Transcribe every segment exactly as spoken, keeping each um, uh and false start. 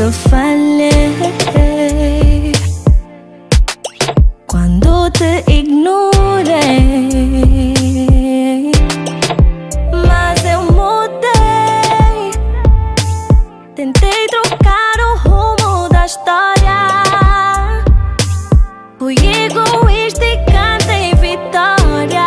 que falhei quando te ignorei, mas eu mudei. Tentei trocar o rumo da história, fui egoísta e cantei vitória.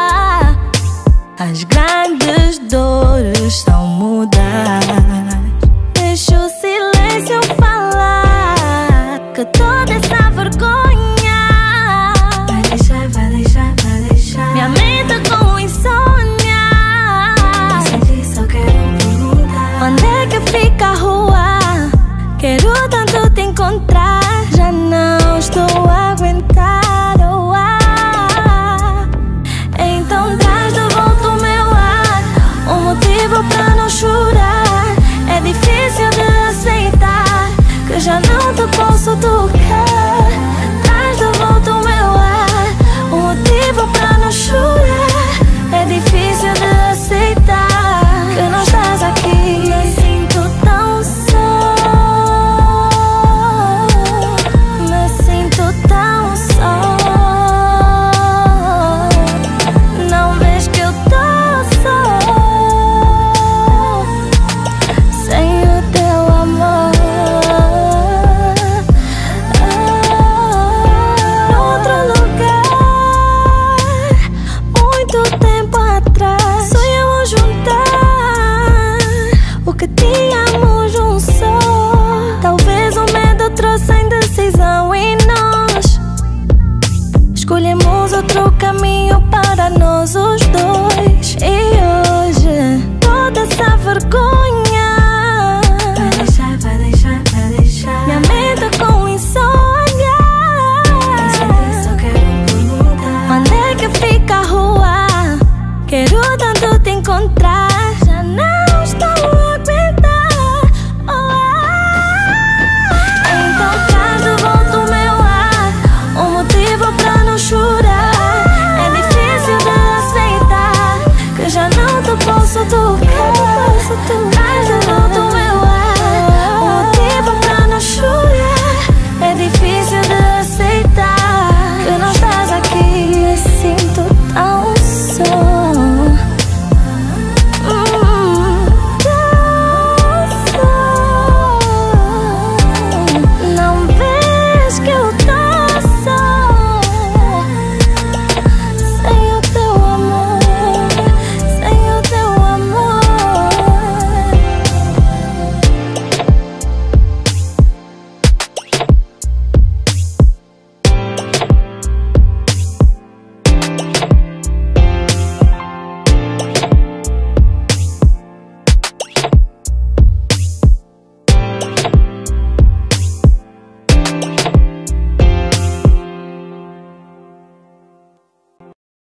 As grandes dores são mudas. Deixa o silêncio falar, que toda essa vergonha vai deixar, vai deixar, vai deixar. Minha mente com insônia. Sem ti só quero perguntar: onde é que fica a rua? Quero tanto te encontrar.